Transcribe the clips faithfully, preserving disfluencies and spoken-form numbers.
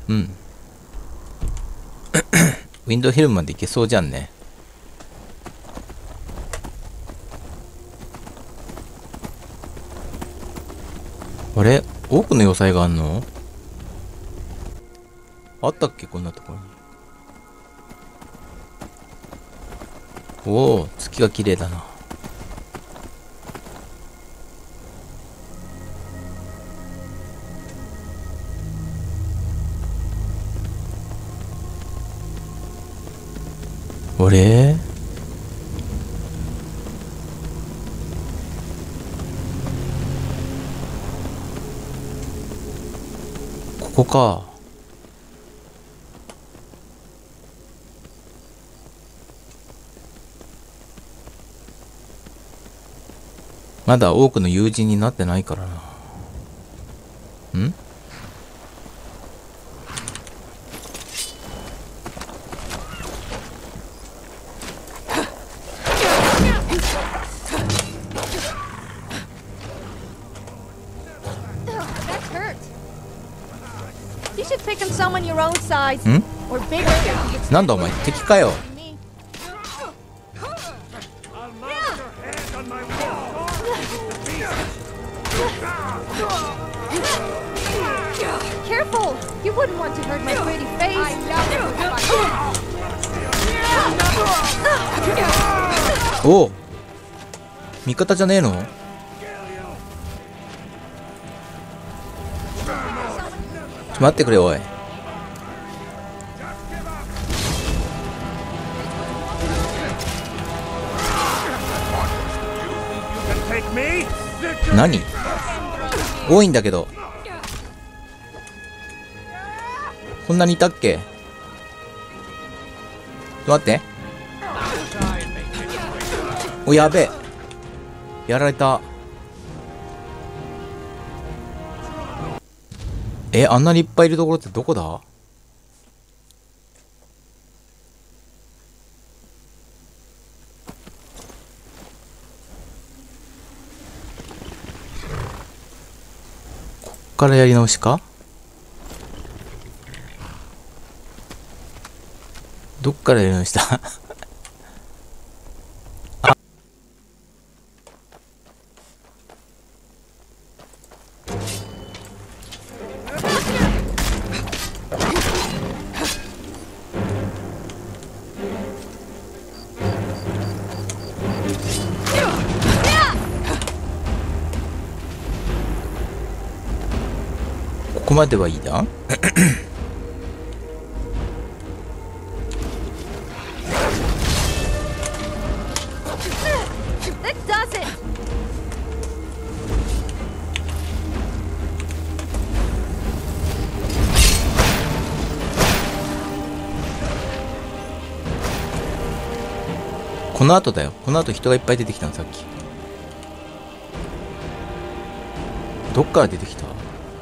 うん。ウィンドヒルまで行けそうじゃんね。あれ、多くの要塞があんの？あったっけ、こんなところに。おお、月が綺麗だな。あれ、ここか。まだ多くの友人になってないからな。ん？ん？なんだお前、敵かよ。おお、味方じゃねえの？ちょっと待ってくれおい。何？多いんだけど。こんなにいたっけ？ちょっと待って。お、やべえ。やられた。え、あんなにいっぱいいるところってどこだ？こっからやり直しか？どっからやり直したここまではいいな。この後だよ。この後人がいっぱい出てきたの、さっき。どっから出てきた？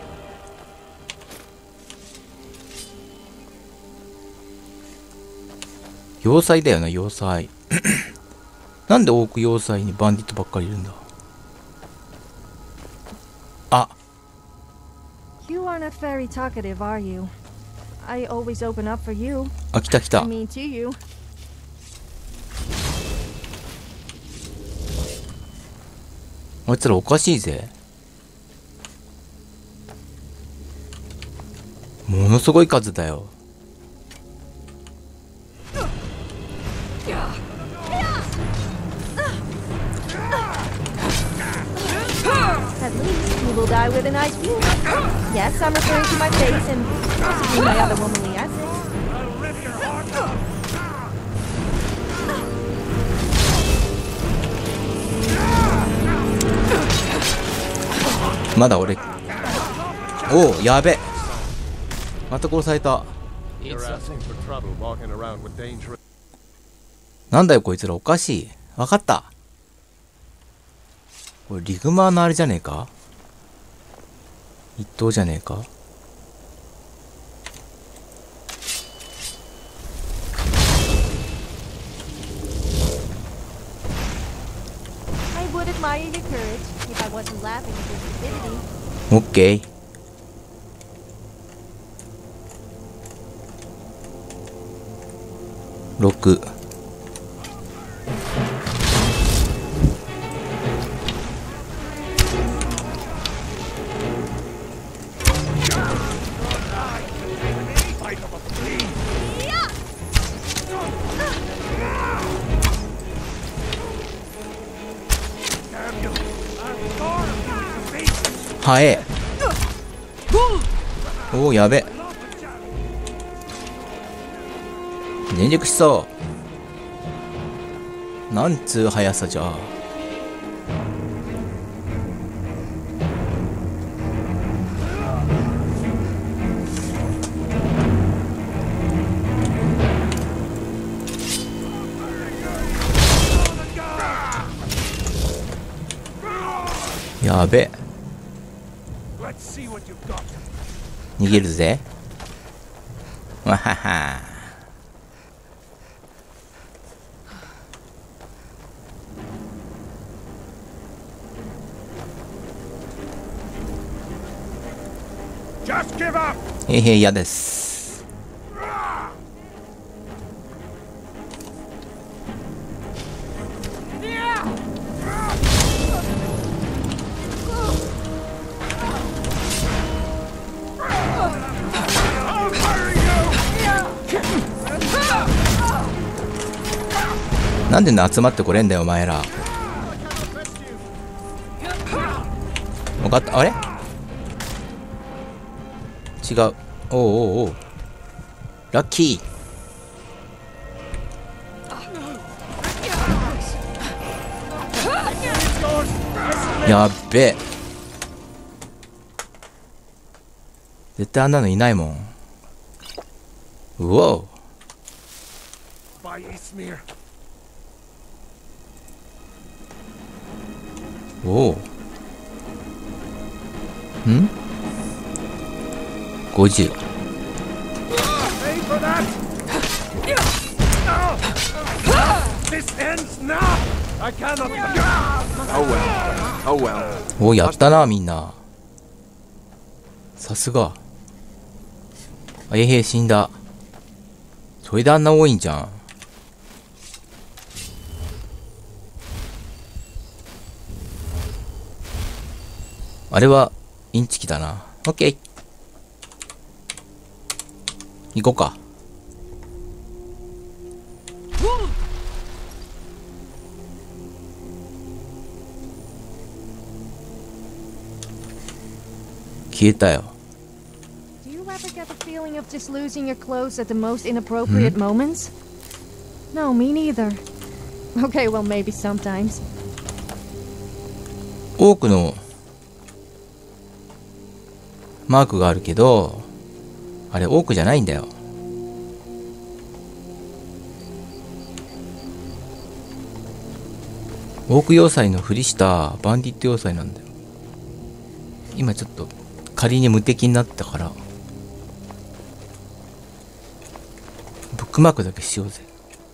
要塞だよな、要塞。なんで多く要塞にバンディットばっかりいるんだ？あ、 You aren't very talkative, are you? I always open up for you. あ、来た来た。 I mean to you. あいつらおかしいぜ。ものすごい数だよ。 At least you will die with a nice view. Yes, I'm referring to my face and possibly my other womanly assets. まだ俺。おお、やべ。また殺された。なんだよこいつら、おかしい。わかった。これリグマーのあれじゃねえか？一等じゃねえか？オッケー。 ろく。はえ。おお、やべ。全力しそう。なんつう速さじゃ。やべ。逃げるぜ。わはは。へへ、嫌です。なんで集まってこれんだよお前ら。分かった。あれ違う。おうおうおう、ラッキー。やっべ。絶対あんなのいないもん。うお。おお。んごじゅう。おお、やったなみんな。さすが。あ、えへ、死んだ。それであんな多いんじゃん。あれはインチキだな。オッケー。行こうか。消えたよ。 Do you ever get the feeling of just losing your clothes at the most inappropriate moments? No, me neither. Okay, well maybe sometimes. 多くのマークがあるけど、あれ多くじゃないんだよ。オーク要塞のふりしたバンディット要塞なんだよ。今ちょっと仮に無敵になったからブックマークだけしようぜ。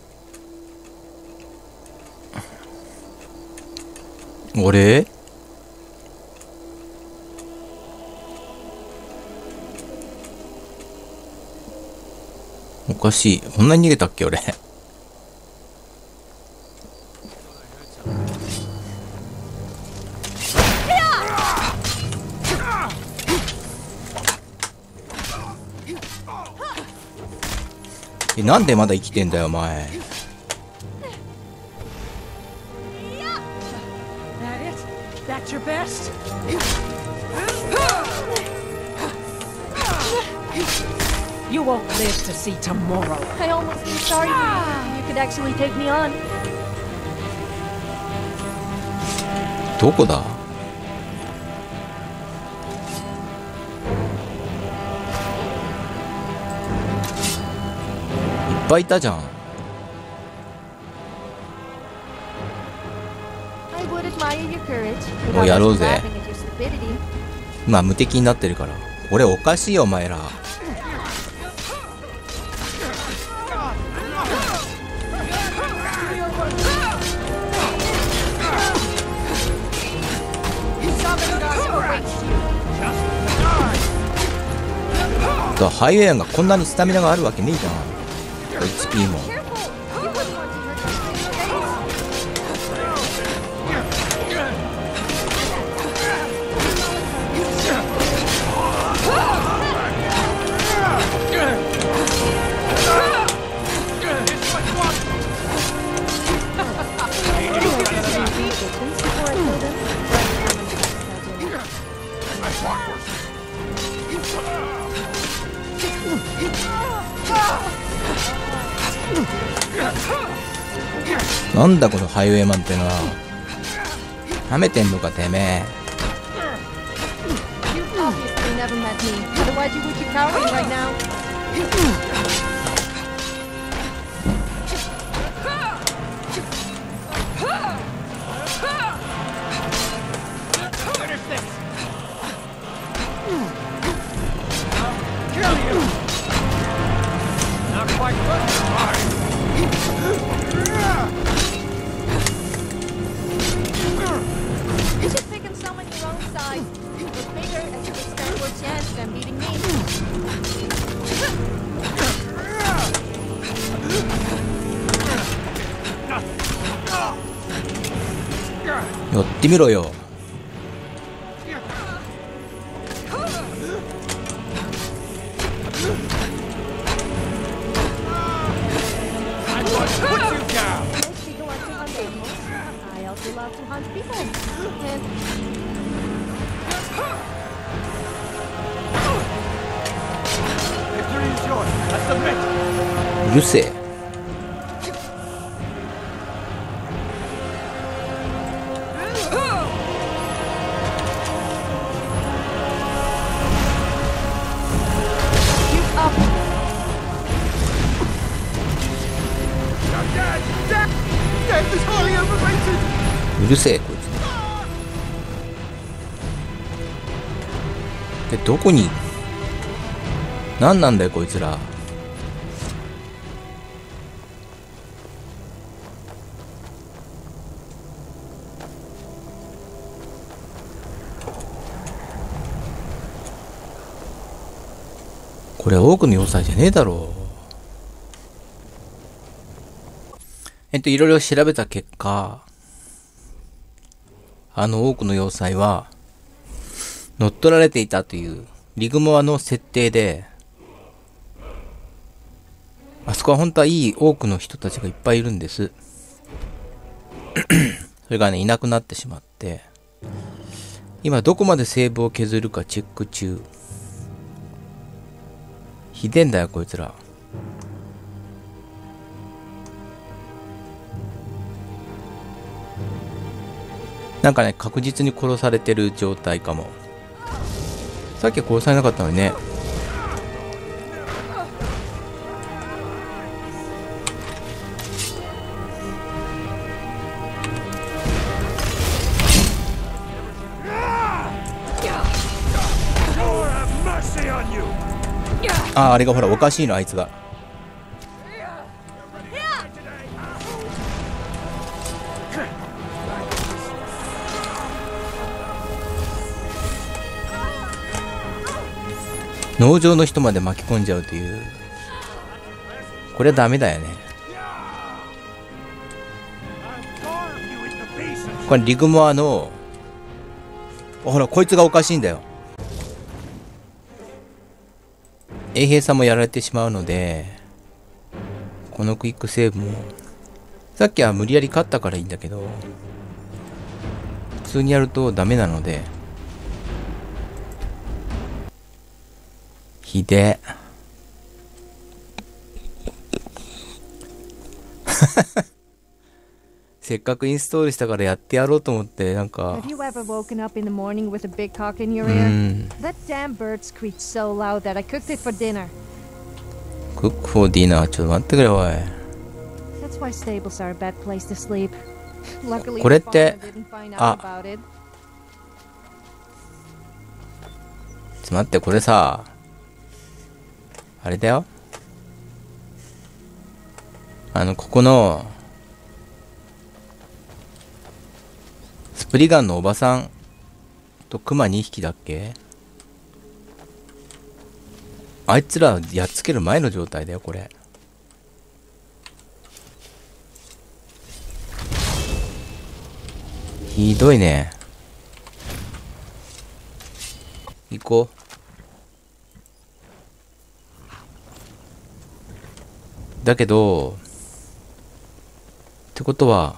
俺おかしい。こんなに逃げたっけ俺。え、なんでまだ生きてんだよお前。 You won't live to see tomorrow. I almost feel sorry for you. You could actually take me on. どこだ？いっぱいいたじゃん。 I would admire your courage. もうやろうぜ。 Laughing at your stupidity. 今無敵になってるから。俺おかしいよお前ら。ハイウェイがこんなにスタミナがあるわけねえじゃん。エイチピー もなんだこのハイウェイマンってのは。はめてんのかてめえ。 You obviously never met me. Otherwise you would be cowering right now. Finish this! Kill you! Not quite good. You should pick and summon your own side. It's bigger and you can stand more chance than beating me. やってみろよ。うるせえ。うるせえこいつ。でどこに何なんだよこいつら。これ多くの要塞じゃねえだろう。えっといろいろ調べた結果、あの多くの要塞は乗っ取られていたというリグモアの設定で、あそこは本当はいい多くの人たちがいっぱいいるんです。それがねいなくなってしまって、今どこまでセーブを削るかチェック中。ひでんだよこいつら。なんかね確実に殺されてる状態かも。さっきは殺されなかったのにね。ああ、あれがほらおかしいのあいつが。農場の人まで巻き込んじゃうという、これはダメだよね。これリグモアのほらこいつがおかしいんだよ。衛兵さんもやられてしまうので、このクイックセーブもさっきは無理やり勝ったからいいんだけど、普通にやるとダメなので。ひでせっかくインストールしたからやってやろうと思って、なんか Have you ever woken up in the morning with a big cock in your ear? That damn bird screeched so loud that I cooked it for dinner. Cook for dinner? ちょっと待ってくれおい。 That's why stables are a bad place to sleep. Luckily, これっ the て farmer didn't find あ out about it. ちょっと待って、これさあれだよ、あのここのスプリガンのおばさんとクマにひきだっけ、あいつらやっつける前の状態だよこれ。ひどいね。行こう。だけどってことは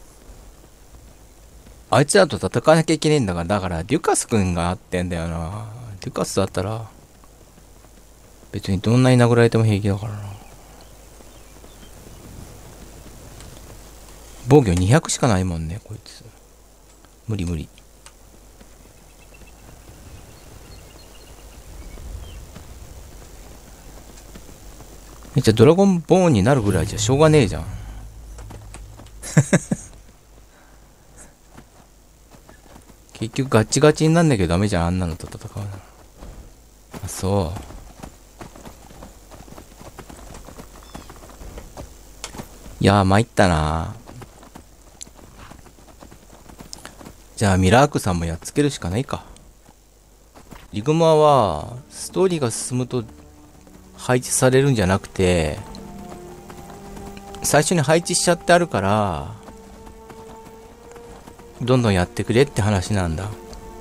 あいつらと戦わなきゃいけないんだから、だからデュカス君があってんだよな。デュカスだったら別にどんなに殴られても平気だからな。 防御にひゃくしかないもんね、こいつ。無理無理。めっちゃドラゴンボーンになるぐらいじゃしょうがねえじゃん。結局ガッチガチになんなきゃダメじゃん、あんなのと戦うの。あ、そう。いやー、参ったな。じゃあ、ミラークさんもやっつけるしかないか。リグマは、ストーリーが進むと配置されるんじゃなくて、最初に配置しちゃってあるから、どんどんやってくれって話なんだ。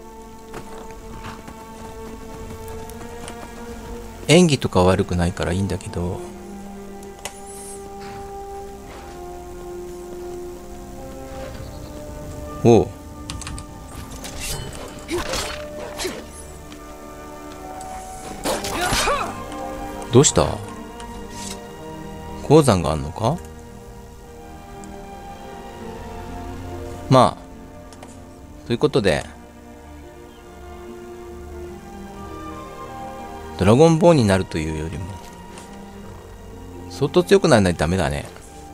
演技とか悪くないからいいんだけど、おう。どうした？鉱山があんのか？まあ、ということで、ドラゴンボーンになるというよりも、相当強くならないとダメだね。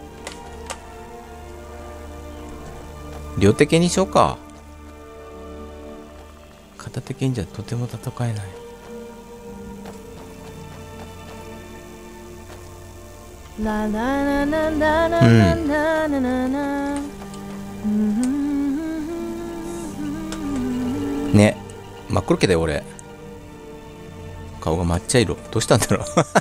両手剣にしようか。片手剣じゃとても戦えない。 ラララララララララララ。 ね、真っ黒けだよ俺。顔が抹茶色。どうしたんだろう。